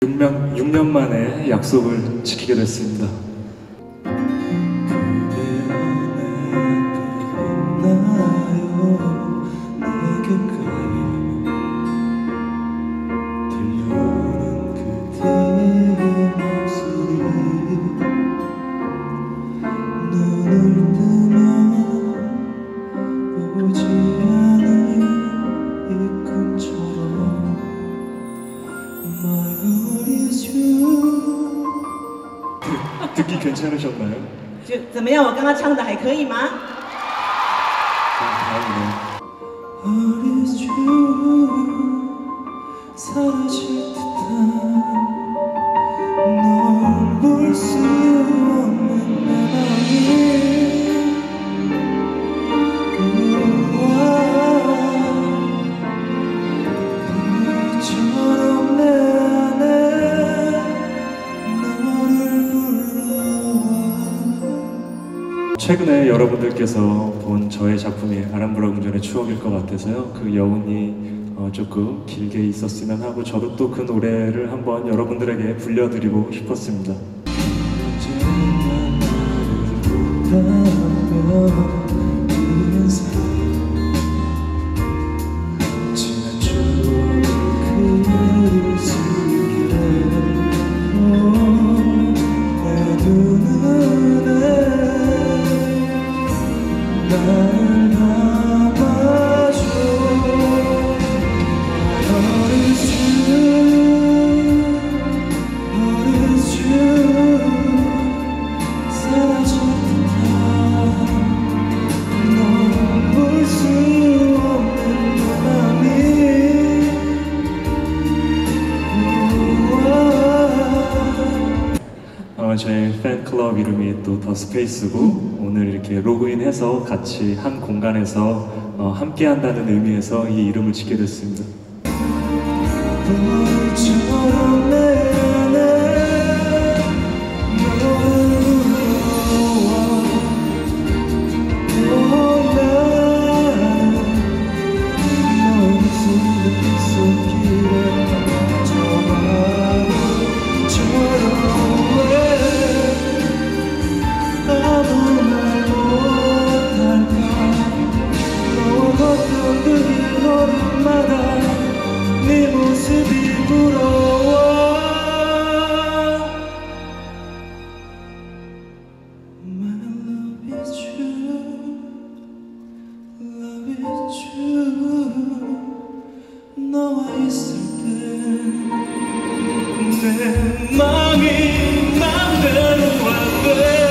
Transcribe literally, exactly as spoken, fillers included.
육 년 만에 약속을 지키게 됐습니다. 듣기 괜찮으셨나요? 就怎么样？我刚刚唱的还可以吗？ 다행이네요. 사라질 듯한 널 볼 수 없는 내 맘이 이처럼 내 안에 너를 불러와. 최근에 여러분들께서 본 저의 작품이 아람브라 궁전의 추억일 것 같아서요. 그 여운이 어, 조금 길게 있었으면 하고 저도 또 그 노래를 한번 여러분들에게 불려드리고 싶었습니다. 저희 팬클럽 이름이 또 더 스페이스고 오늘 이렇게 로그인해서 같이 한 공간에서 어, 함께 한다는 의미에서 이 이름을 짓게 됐습니다. 네 모습이 부러워. My love is true, love is true. 너와 있을 때 내 맘이 맘대로 안 돼.